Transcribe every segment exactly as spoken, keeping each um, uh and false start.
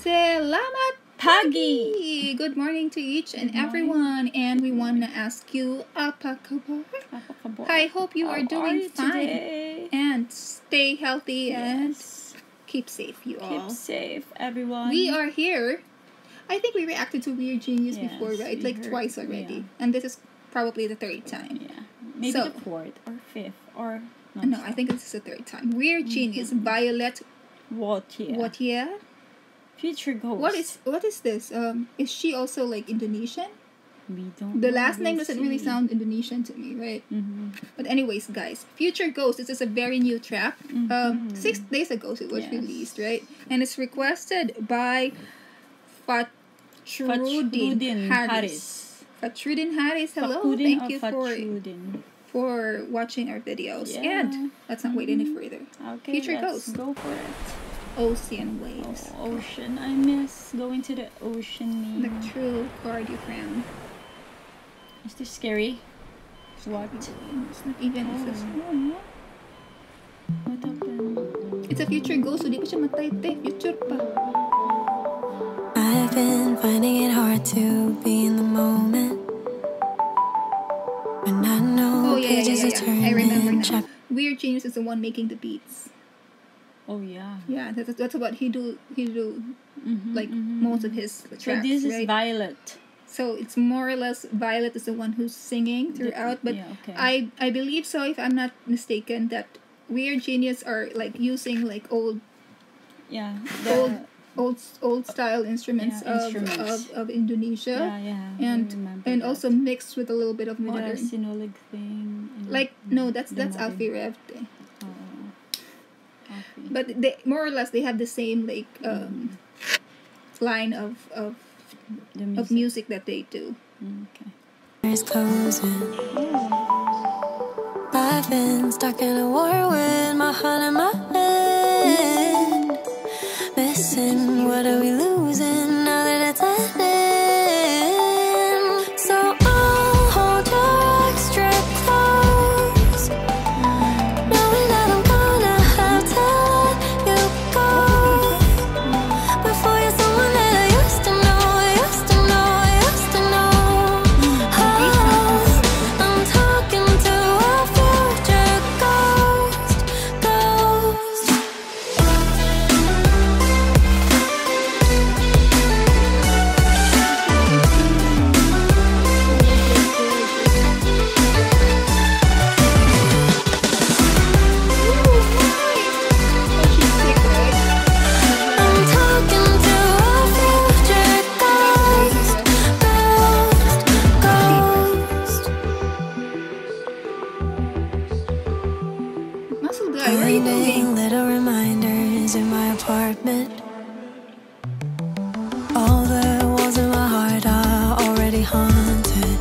Selamat pagi. Good morning to each and everyone, and we want to ask you, apa kabar? Apa kabar? I hope you How are doing are you fine today? and stay healthy and Yes. keep safe, you Keep all. safe, everyone. We are here. I think we reacted to Weird Genius Yes, before, right? we Like heard- twice already, yeah. and this is probably the third time. Yeah, maybe So- the fourth or fifth or not No, sure. I think this is the third time. Weird Mm-hmm. Genius, Violette Wautier. Wautier. Future Ghost. What is what is this? Um, is she also like Indonesian? We don't. The know. last name We'll doesn't really see. sound Indonesian to me, right? Mm-hmm. But anyways, guys, Future Ghost. This is a very new track. Um, Mhm. six days ago it was Yes. released, right? And it's requested by Fatrudin Fatrudin Harris. Harris. Fatrudin Harris. Hello, Fatrudin thank or you for Fatrudin? for watching our videos. Yeah. And let's not wait any further. Okay, Future let's Ghost. go for it. Ocean waves, Oh, ocean. I miss going to the ocean. the true cardiogram. Is this scary? What? It's not even. It's, just, Oh. What happened? it's a future ghost, so di pa siya matay, te. Future pa. I've been finding it hard to be in the moment when I know Oh yeah, yeah, pages yeah, are yeah. I remember turning. now. Chap- Weird Genius is the one making the beats. Oh yeah. Yeah, that's, that's what he do. He do Mhm, like mhm. most of his tracks, So this is right? Violette. So it's more or less Violet is the one who's singing The- throughout, but yeah, okay. I I believe so, if I'm not mistaken, that Weird Genius are like using like old Yeah. old The, old old style instruments, Yeah, of, instruments. of of Indonesia, yeah, yeah. I and remember and that. also mixed with a little bit of with a modern. synolog thing. and Like no, that's the that's modern- Alfie Revte. Oh. Okay. But they more or less they have the same like um, line of of the of music that they do. Mm, okay. It's closing. Oh. I've been stuck in a war with my heart in my head. Missing, what are we losing now that it's ending? So I'll hold your extra close, knowing that I'm gonna have to let you go. Before you're someone that I used to know, I used to know, I used to know. Oh, I'm talking to a future ghost, ghost. I'm talking to a future ghost, ghost, ghost. Muscle guy, what are you Finding doing? little reminders in my apartment. All the walls in my heart are already haunted.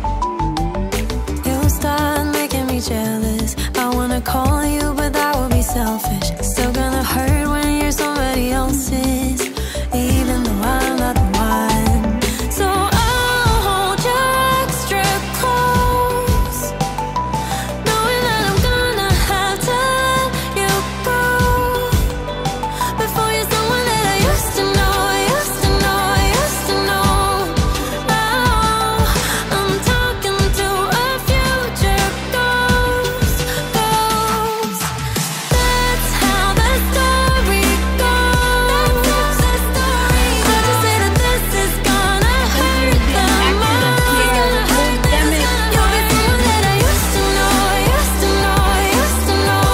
You start making me jealous. I wanna call you, but that would be selfish. Still gonna hurt when you're somebody else's, even though I'm not the one. So I'll hold you extra close, knowing that I'm gonna have to let you go. Before you're someone that I used to know, I used to know, I used to know. Oh, I'm talking to a future ghost, ghost. That's how the story goes. That's how the story goes. I just say that this is gonna hurt the most. Gonna hurt the most. You'll be someone that I used to know, I used to know, I used to know.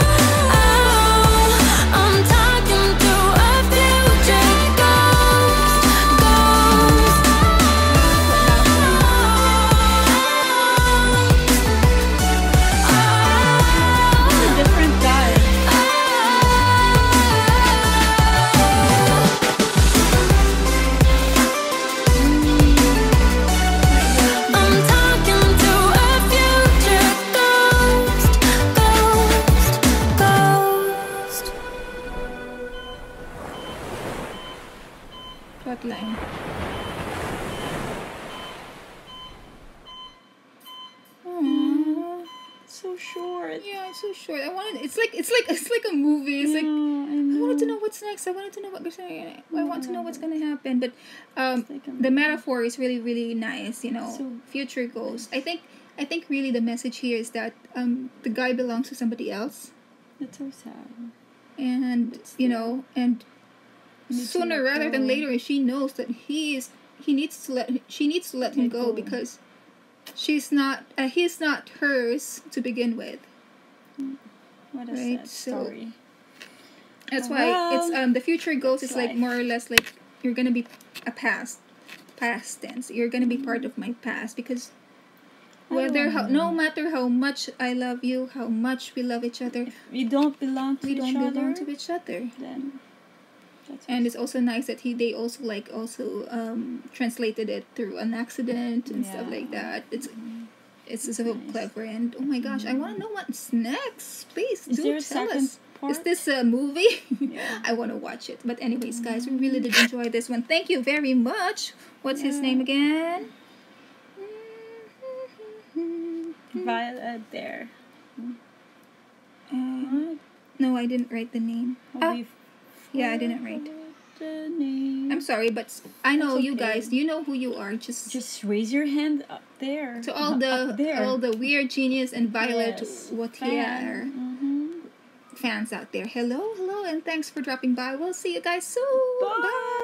Oh, I'm talking to a future ghost, It's a different guy. I'm talking to a future ghost, ghost, ghost. Plotline. Aww, so short. short. Yeah, it's so short. I wanted. It's like it's like it's like a movie. It's yeah, like I, I wanted to know know. what's next. I wanted to know what. I Yeah, want to know I what's love gonna happen. But um, It's like a the movie. metaphor is really really nice. You know, So future goals. I think I think really the message here is that um the guy belongs to somebody else, That's so sad. and But you still, know, and you need to sooner let rather than go. later, she knows that he is. He needs to let. She needs to let him Let go go. because she's not. Uh, he's not hers to begin with. What a Right, sad so- story. That's Oh, why well, it's um the future goals that's is like life. more or less like you're gonna be a past, past tense. You're gonna be part of my past because I whether don't how know. no matter how much I love you, how much we love each other, If we don't belong to we each don't other, belong to each other. then that's And it's also nice that he they also like also um translated it through an accident and stuff like Yeah. that. It's Mhm. it's That's so nice. clever and oh my gosh, I want to know what's next. Please Is do there a tell second us. part? Is this a movie? Yeah. I want to watch it. But anyways, guys, we really did enjoy this one. Thank you very much. What's his Yeah. name again? Violette there. Um, no, I didn't write the name. Oh, Ah, we yeah, I didn't write. forgot the name. I'm sorry, but I know That's you okay. guys. You know who you are. Just, Just raise your hand up there. to all Up the there. all the Weird Genius and Violet Yes. Wautier Mm-hmm. fans out there. Hello, hello, and thanks for dropping by. We'll see you guys soon. Bye. Bye.